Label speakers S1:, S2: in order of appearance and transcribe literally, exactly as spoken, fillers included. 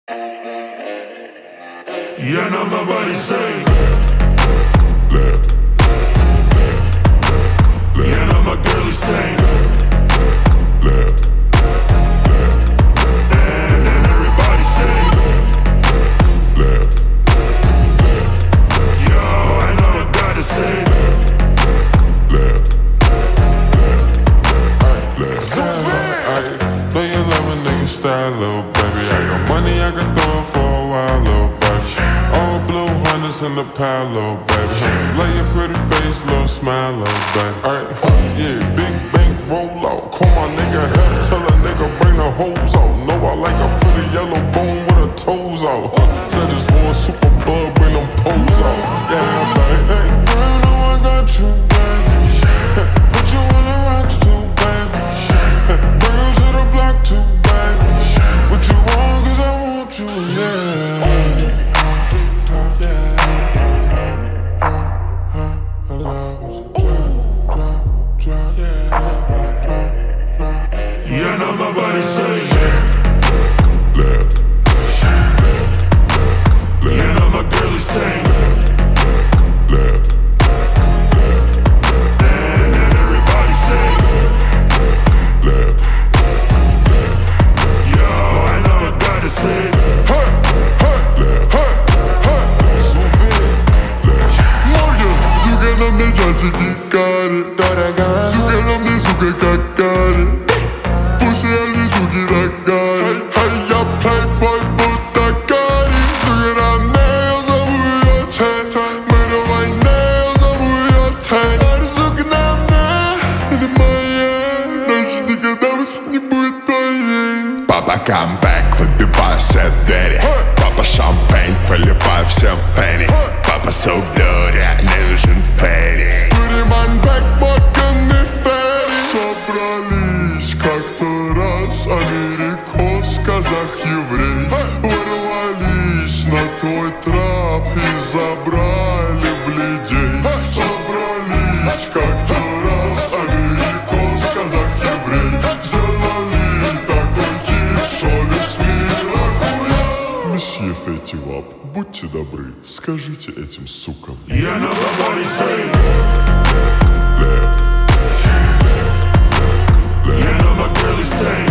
S1: Я на бабаре сей. Я на my girlie say. And then everybody say. Yo, I know I gotta say.
S2: Know you love a nigga style, little baby. I got money, I can throw it for a while, little baby. All blue hundreds in the pile, little baby. Lay your pretty face, little smile, little baby. Alright, yeah, big bank roll out. Call my nigga help, tell a nigga bring the hoes out. Know I like a pretty yellow bone with her toes out. Said this war super bug, bring them poles out. Yeah, I'm like, hey, girl, know I got you, baby. Put you on the rocks too, baby. Bring you to the block too, baby. What you want, cause I want you, yeah.
S1: Я на бабаре сей. Я на my girlie say. And then everybody say. Yo, I know I gotta say.
S2: Сука, на мне часики кари. Сука, на мне, сука, как кари. Pussy әлі суки ракари. Hey, я playboy, будто кари. Сука, на мне, я зову ее Тэй. Мы давай не, я зову ее Тэй. Ай, сука, на мне, это моя. Значит, никогда больше не будет твоей.
S3: Папа камбэк, выбиваю все двери. Папа шампейн, проливаю всем пенни. Папа so dirty, не нужен фейри.
S2: Пуриман бэк, боками ферри. Собрались как-то раз америкос, казах, еврей. Ворвались на твой трап и забрали бледей. Собрались как-то раз америкос, казах, еврей. Сделали такой хит, что весь мир охуел. Месье Фетти Вап, будьте добры, скажите этим сукам.
S1: Я на бабаре сей. Я на my girlie say.